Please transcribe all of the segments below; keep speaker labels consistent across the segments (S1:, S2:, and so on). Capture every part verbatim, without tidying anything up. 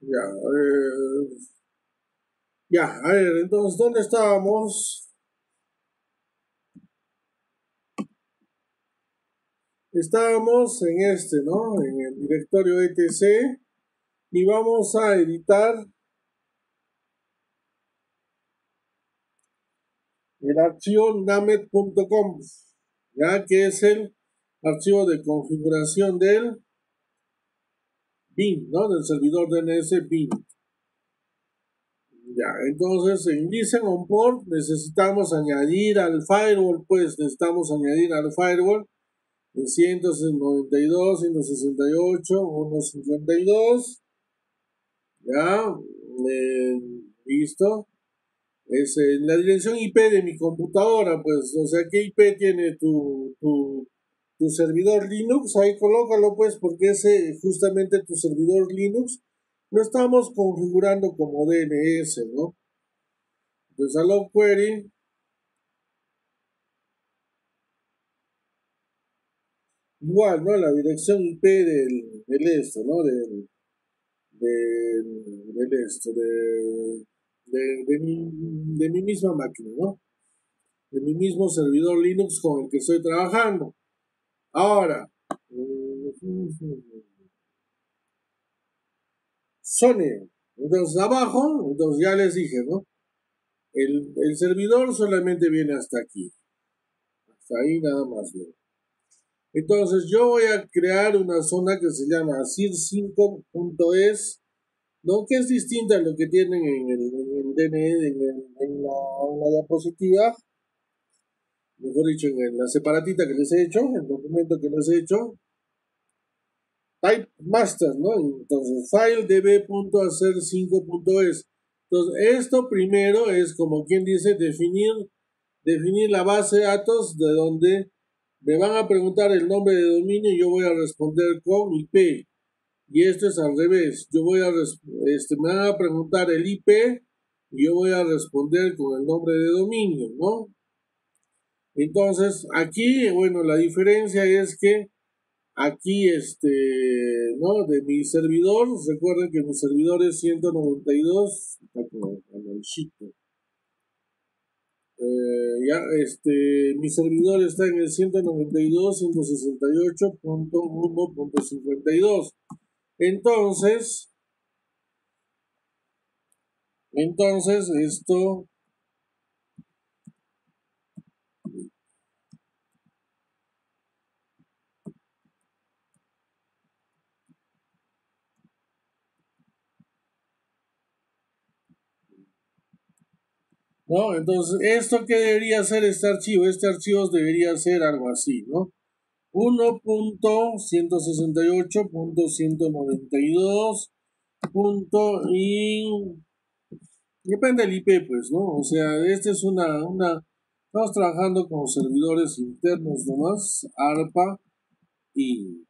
S1: Ya, eh, ya, a ver, entonces, ¿dónde estábamos? Estábamos en este, ¿no? En el directorio etc y vamos a editar el archivo namet punto com, ya que es el archivo de configuración del B I M, ¿no? Del servidor D N S B I M. Ya, entonces en listen on port necesitamos añadir al firewall, pues necesitamos añadir al firewall el ciento noventa y dos, ciento sesenta y ocho, ciento cincuenta y dos, ya, eh, listo. Es eh, la dirección I P de mi computadora, pues, o sea, ¿qué I P tiene tu, tu, tu servidor Linux? Ahí colócalo, pues, porque ese justamente tu servidor Linux lo estamos configurando como D N S, ¿no? Entonces, allow query, igual, ¿no? La dirección I P del, del esto, ¿no? Del, del, del esto, de, de, de, mi, de mi misma máquina, ¿no? De mi mismo servidor Linux con el que estoy trabajando. Ahora, Sony, entonces abajo, entonces ya les dije, ¿no? El, el servidor solamente viene hasta aquí, hasta ahí nada más bien. Entonces yo voy a crear una zona que se llama sir cinco punto es, ¿no? Que es distinta a lo que tienen en el, en el D N E, en, el, en, la, en la diapositiva, mejor dicho, en la separatita que les he hecho, el documento que les he hecho, type master, ¿no? Entonces, file db.hacer cinco punto es. Entonces, esto primero es como quien dice definir, definir la base de datos de donde me van a preguntar el nombre de dominio y yo voy a responder con I P. Y esto es al revés. Yo voy a, este, me van a preguntar el I P y yo voy a responder con el nombre de dominio, ¿no? Entonces, aquí, bueno, la diferencia es que aquí, este, ¿no? De mi servidor, recuerden que mi servidor es ciento noventa y dos, eh, ya, este, mi servidor está en el ciento noventa y dos, ciento sesenta y ocho punto uno punto cincuenta y dos. Entonces, entonces, esto, ¿no? Entonces, ¿esto qué debería ser este archivo? Este archivo debería ser algo así, ¿no? uno punto ciento sesenta y ocho punto ciento noventa y dos punto y depende del I P, pues, ¿no? O sea, este es una, una, estamos trabajando con servidores internos nomás, ARPA y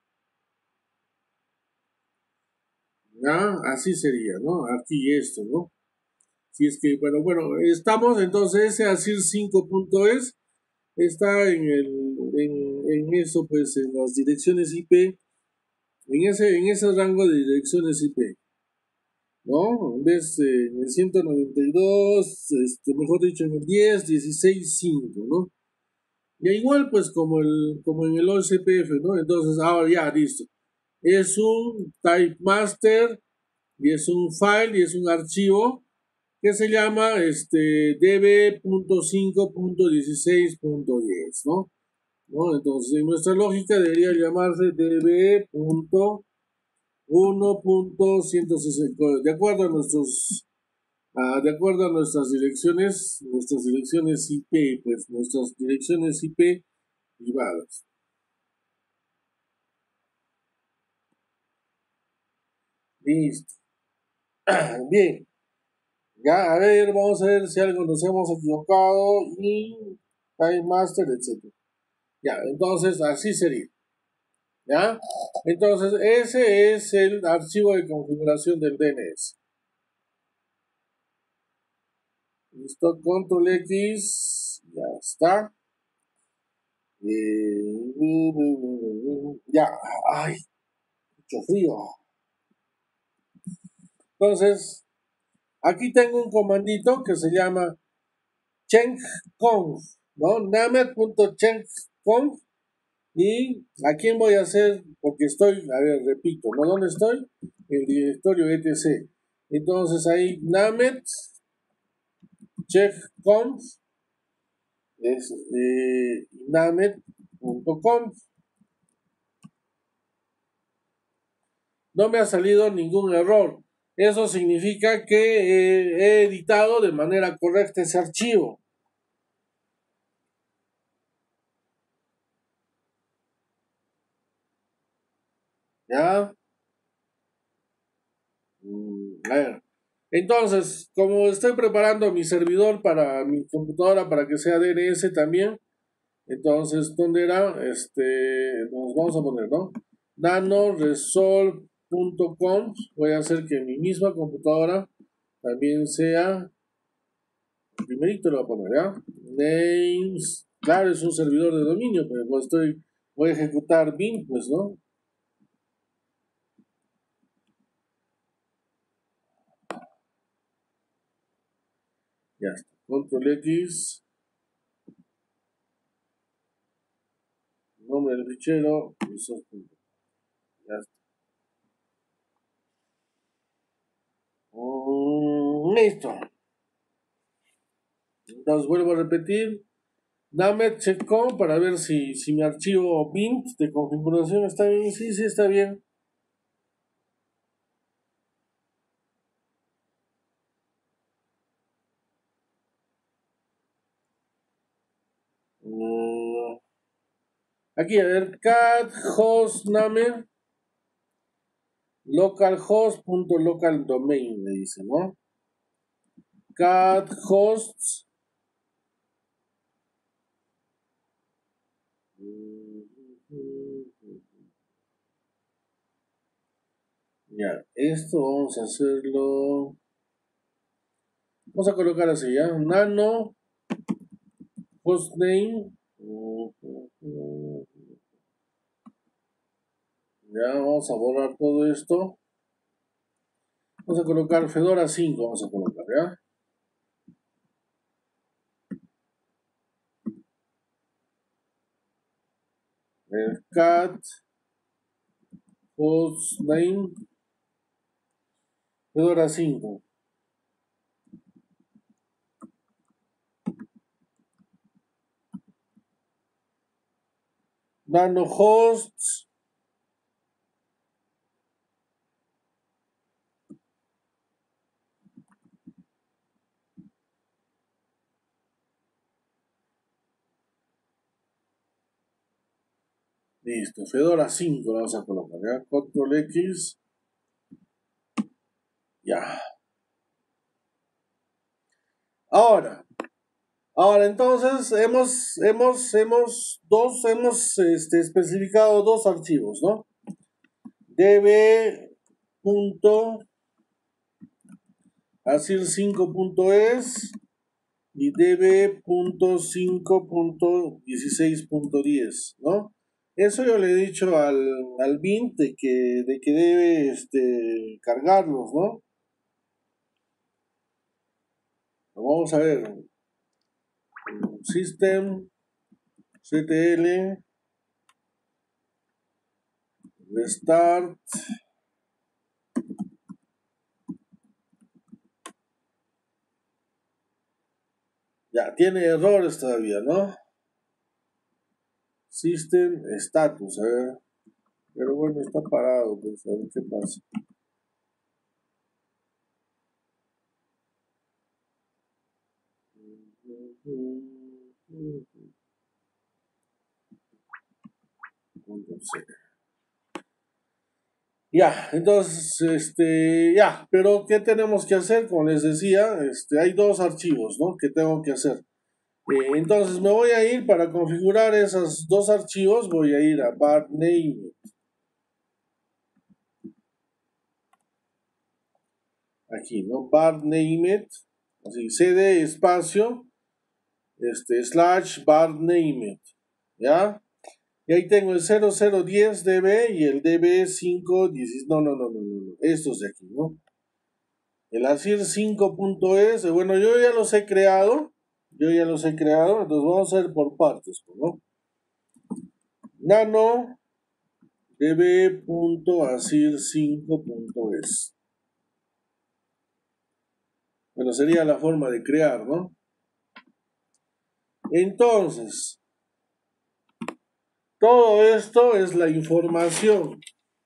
S1: ya, así sería, ¿no? Aquí esto, ¿no? Si es que, bueno, bueno, estamos entonces, ese ASIR cinco punto es está en el, en, en eso, pues, en las direcciones I P, en ese, en ese rango de direcciones I P. ¿No? En vez de en el ciento noventa y dos, este, mejor dicho, en el diez, dieciséis, cinco, ¿no? Y igual, pues, como, el, como en el O S P F, ¿no? Entonces, ahora ya, listo. Es un type master y es un file y es un archivo que se llama este, db punto cinco punto dieciséis punto diez, ¿no? ¿no? Entonces, en nuestra lógica debería llamarse db punto uno punto ciento sesenta, de acuerdo a nuestros Ah, de acuerdo a nuestras direcciones, nuestras direcciones I P, pues nuestras direcciones I P privadas. Listo. Bien. Ya, a ver, vamos a ver si algo nos hemos equivocado y Time Master, etcétera. Ya, entonces así sería. ¿Ya? Entonces, ese es el archivo de configuración del D N S. Listo, control X, ya está. Eh, ya, ay, mucho frío. Entonces, aquí tengo un comandito que se llama checkconf, ¿no? namet.checkconf. Y a quién voy a hacer, porque estoy, a ver, repito, ¿no? ¿Dónde estoy? El directorio etc. Entonces ahí namet checkconf es eh, namet punto conf. No me ha salido ningún error. Eso significa que eh, he editado de manera correcta ese archivo. ¿Ya? Mm, a ver. Entonces, como estoy preparando mi servidor para mi computadora para que sea D N S también, entonces, ¿dónde era? Este, nos vamos a poner, ¿no? nanoresolve punto com. Voy a hacer que mi misma computadora también sea, primerito lo voy a poner, ¿ya? Names, claro, es un servidor de dominio, pero pues estoy, voy a ejecutar bin, pues, ¿no? Ya está, control X, nombre del fichero, ya está. Mm, listo. Entonces vuelvo a repetir. Dame checkcom para ver si, si mi archivo bin de configuración está bien. Sí, sí, está bien. Mm, aquí, a ver, cat host name localhost.localdomain le dice, ¿no? Cat hosts. Ya, esto vamos a hacerlo. Vamos a colocar así, ¿ya? Nano hostname. Ya, vamos a borrar todo esto. Vamos a colocar Fedora cinco, vamos a colocar, ¿ya? El cat hostname Fedora cinco. Nano hosts. Listo, Fedora cinco lo vamos a colocar, ¿ya? Control X. Ya. Ahora, ahora entonces hemos, hemos, hemos, dos, hemos este, especificado dos archivos, ¿no? db.asir cinco punto es y db.cinco punto dieciséis punto diez, ¿no? Eso yo le he dicho al, al bin de que, de que debe este, cargarlos, ¿no? Vamos a ver. System, ctl, restart. Ya, tiene errores todavía, ¿no? System status, a ver. Pero bueno, está parado, pues a ver qué pasa. Ya, entonces, este, ya, pero ¿qué tenemos que hacer? Como les decía, este, hay dos archivos, ¿no? Que tengo que hacer. Eh, entonces me voy a ir para configurar esos dos archivos, voy a ir a bar name. Aquí, ¿no? Bar name, así, cd espacio, este, slash bar name, ¿ya? Y ahí tengo el cero cero diez db y el db cinco diez, no, no, no, no, no, no, estos de aquí, ¿no? El ASIR cinco punto es, bueno, yo ya los he creado, yo ya los he creado, entonces vamos a ver por partes, ¿no? Nano db.asir cinco punto es. Bueno, sería la forma de crear, ¿no? Entonces, todo esto es la información.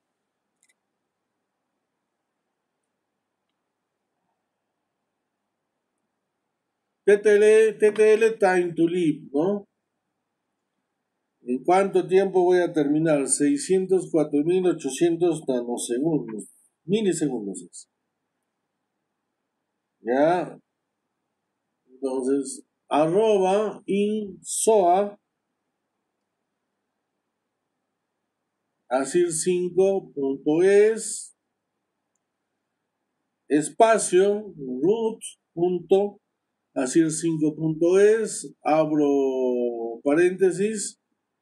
S1: T T L, T T L time to live, ¿no? ¿En cuánto tiempo voy a terminar? seiscientos cuatro mil ochocientos nanosegundos, milisegundos es. ¿Ya? Entonces, arroba insoa asir cinco punto es espacio root punto asir cinco punto es, abro paréntesis,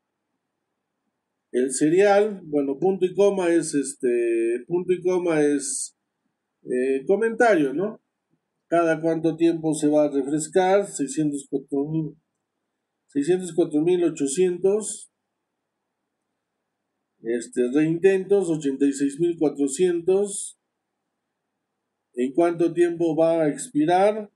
S1: el serial, bueno, punto y coma es este, punto y coma es eh, comentario, ¿no? Cada cuánto tiempo se va a refrescar, seiscientos cuatro mil ochocientos, este, reintentos, ochenta y seis mil cuatrocientos, ¿en cuánto tiempo va a expirar?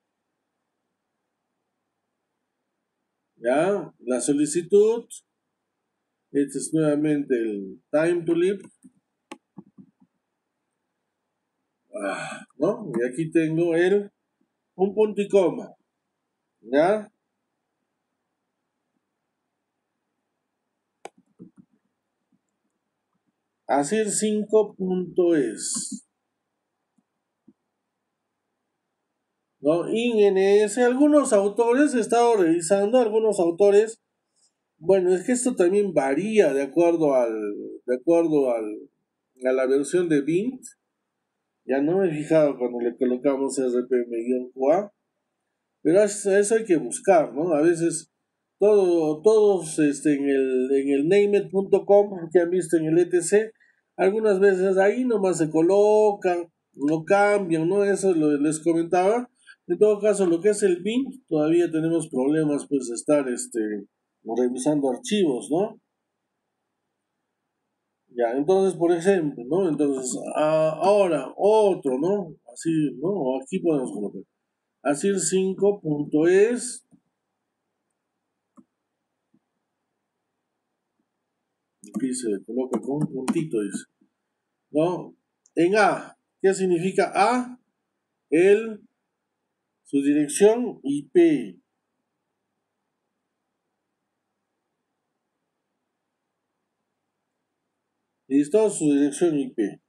S1: ¿Ya? La solicitud, este es nuevamente el time to live, ah, ¿no? Y aquí tengo el, un punto y coma, ¿ya? asir cinco punto es, ¿no? I N S, algunos autores, he estado revisando, algunos autores, bueno, es que esto también varía de acuerdo al, de acuerdo al, a la versión de Bint, ya no me he fijado cuando le colocamos R P M-Q A, pero eso hay que buscar, ¿no? A veces todo, todos este, en el, en el named punto com que han visto en el E T C, algunas veces ahí nomás se colocan, no cambian, ¿no? Eso lo, les comentaba. En todo caso, lo que es el Bint, todavía tenemos problemas, pues, de estar este, revisando archivos, ¿no? Ya, entonces, por ejemplo, ¿no? Entonces, a, ahora, otro, ¿no? Así, ¿no? Aquí podemos colocar. asir cinco punto es, aquí se coloca con un puntito, dice, ¿no? En A, ¿qué significa A? El, su dirección I P. ¿Listo? Su dirección I P.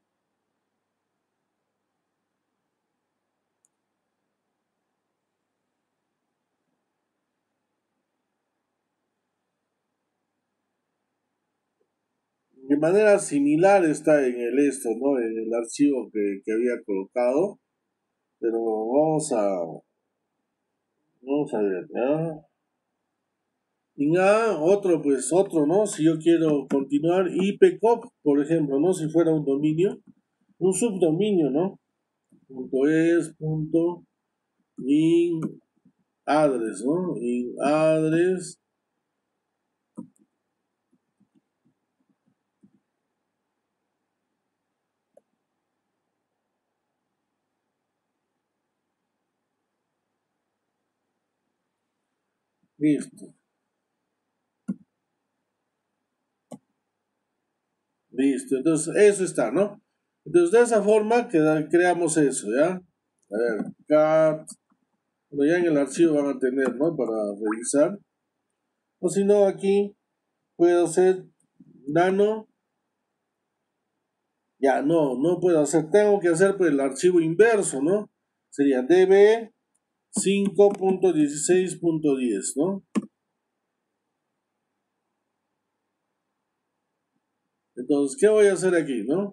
S1: De manera similar está en el esto, ¿no? En el archivo que, que había colocado. Pero vamos a, vamos a ver, ¿ya? En A, otro, pues otro, ¿no? Si yo quiero continuar, I P C O P, por ejemplo, ¿no? Si fuera un dominio, un subdominio, ¿no? Punto es, punto, in address, ¿no? In address, listo, listo. Entonces, eso está, ¿no? Entonces, de esa forma queda, creamos eso, ¿ya? A ver, cat, bueno, ya en el archivo van a tener, ¿no? Para revisar. O si no, aquí puedo hacer nano. Ya, no, no puedo hacer, tengo que hacer pues el archivo inverso, ¿no? Sería db cinco punto dieciséis punto diez, ¿no? Entonces, ¿qué voy a hacer aquí, no?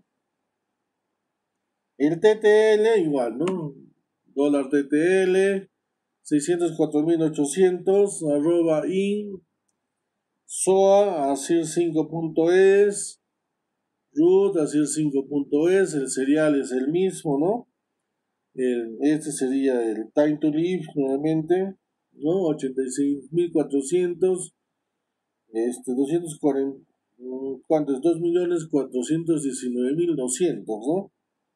S1: El T T L igual, ¿no? Dólar T T L, seiscientos cuatro mil ochocientos, arroba in, soa, asir cinco punto es, root, asir cinco punto es, el serial es el mismo, ¿no? El, este sería el time to live nuevamente, ¿no? ochenta y seis mil cuatrocientos, este, doscientos cuarenta, ¿cuánto es? dos millones cuatrocientos diecinueve mil doscientos, ¿no?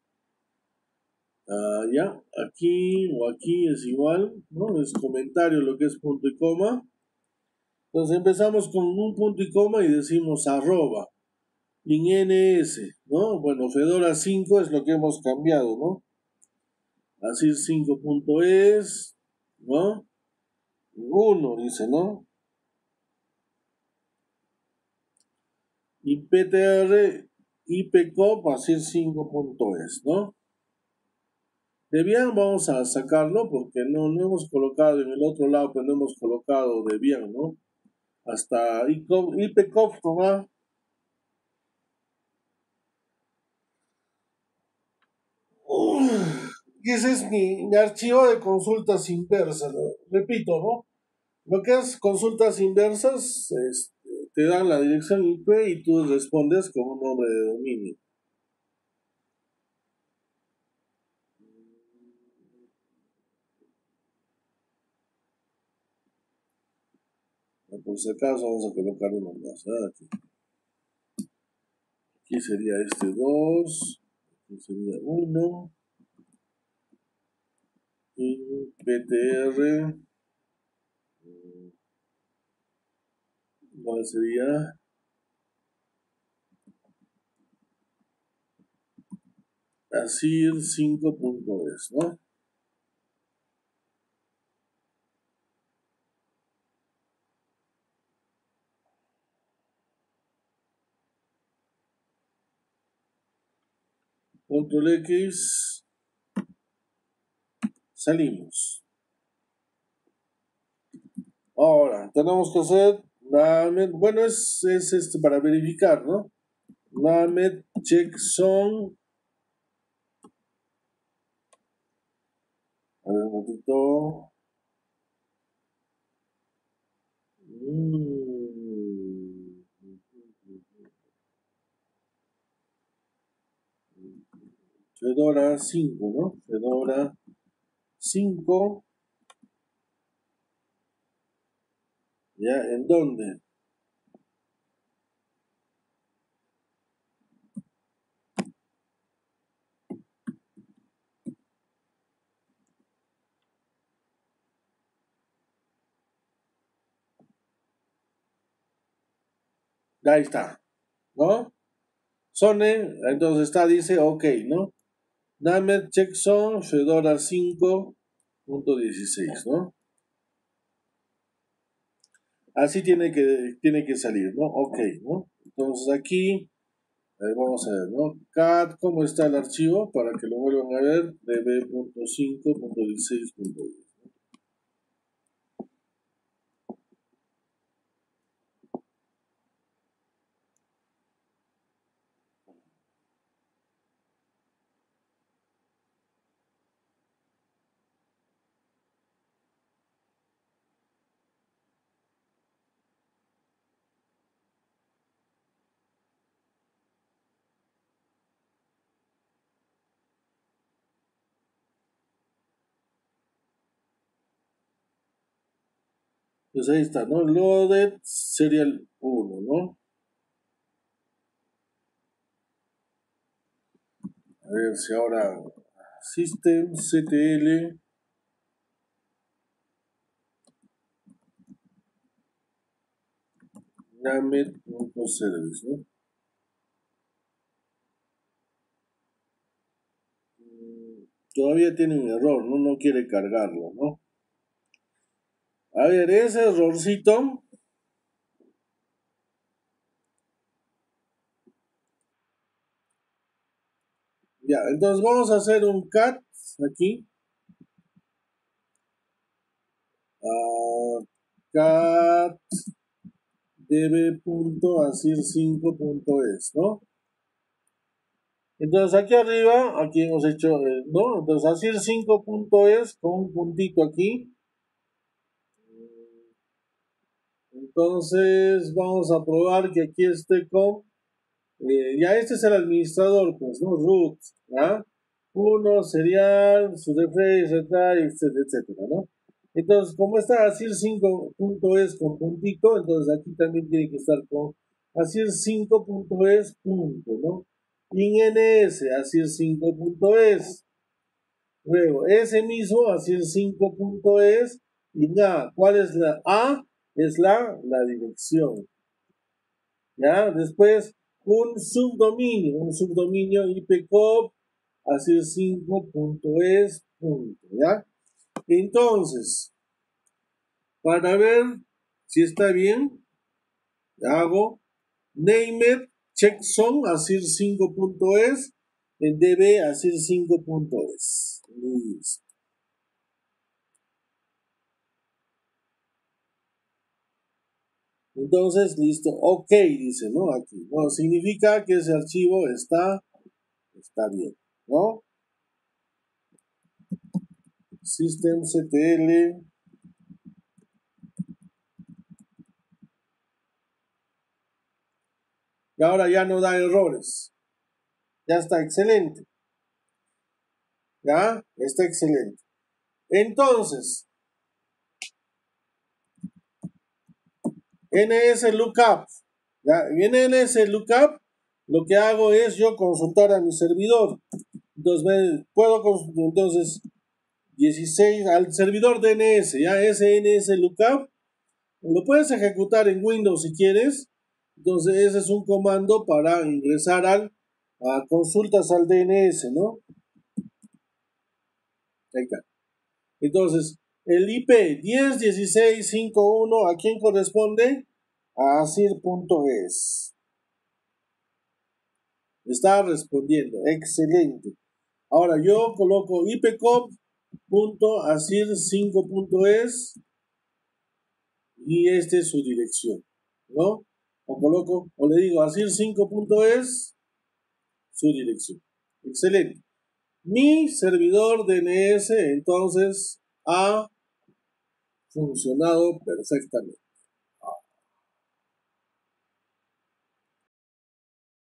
S1: Ah, ya, aquí o aquí es igual, ¿no? Es comentario lo que es punto y coma. Entonces empezamos con un punto y coma y decimos arroba. En N S, ¿no? Bueno, Fedora cinco es lo que hemos cambiado, ¿no? Así cinco.es, ¿no? uno dice, ¿no? Y P T R, IPCOP, así cinco.es, ¿no? Debian vamos a sacarlo porque no, no hemos colocado en el otro lado, pero no hemos colocado Debian, ¿no? Hasta IPCOP, ¿no? Y ese es mi, mi archivo de consultas inversas, ¿no? Repito, ¿no? Lo que es consultas inversas, es, te dan la dirección I P y tú respondes con un nombre de dominio. Por si acaso vamos a colocar uno más. ¿Ah? Aquí. Aquí sería este dos, aquí sería uno, y P T R, ¿cuál sería? Asir cinco.es, ¿no? Control X, salimos. Ahora, tenemos que hacer, bueno, es, es este para verificar, ¿no? Named checksum. A ver un ratito. Mm. Fedora cinco, ¿no? Fedora cinco. ¿Ya? ¿En dónde? Ahí está, ¿no? Sone, entonces está, dice, ok, ¿no? Named checksum Fedora cinco punto dieciséis, ¿no? Así tiene que, tiene que salir, ¿no? Ok, ¿no? Entonces aquí, a ver, vamos a ver, ¿no? Cat, ¿cómo está el archivo? Para que lo vuelvan a ver, db.cinco.dieciséis.diez. Pues ahí está, ¿no? Loaded serial uno, ¿no? A ver si ahora systemctl named.service, ¿no? Todavía tiene un error, ¿no? No quiere cargarlo, ¿no? A ver, ese errorcito. Ya, entonces vamos a hacer un cat aquí. Uh, cat db.asir5.es, ¿no? Entonces aquí arriba, aquí hemos hecho, eh, ¿no? Entonces asir cinco.es con un puntito aquí. Entonces vamos a probar que aquí esté con, eh, ya este es el administrador, pues, ¿no? Root, ¿ya? uno serial, su refresh, etcétera, etcétera, ¿no? Entonces, como está ASIR cinco punto es con puntito, entonces aquí también tiene que estar con ASIR cinco punto es punto, ¿no? Y en N S, ASIR cinco punto es. Luego, ese mismo, ASIR cinco punto es. Y nada, ¿cuál es la A? Es la, la dirección. ¿Ya? Después, un subdominio, un subdominio I P C O P, ASIR cinco punto es punto, ¿ya? Entonces, para ver si está bien, hago named checksum ASIR cinco punto es en db ASIR cinco punto es. Listo. Entonces, listo, ok, dice, ¿no? Aquí, ¿no? Significa que ese archivo está, está bien, ¿no? Systemctl. Y ahora ya no da errores. Ya está excelente. ¿Ya? Está excelente. Entonces, nslookup. ¿Ya? En nslookup, lo que hago es yo consultar a mi servidor. Entonces, puedo consultar, entonces, dieciséis al servidor D N S, ya ese nslookup, lo puedes ejecutar en Windows si quieres. Entonces, ese es un comando para ingresar al, a consultas al D N S, ¿no? Ahí está. Entonces, el I P diez punto dieciséis punto cincuenta y uno, ¿a quién corresponde? A asir punto es. Está respondiendo, excelente. Ahora yo coloco ipcop.asir cinco punto es y esta es su dirección, ¿no? O coloco, o le digo asir cinco punto es su dirección. Excelente. Mi servidor D N S entonces ha funcionado perfectamente.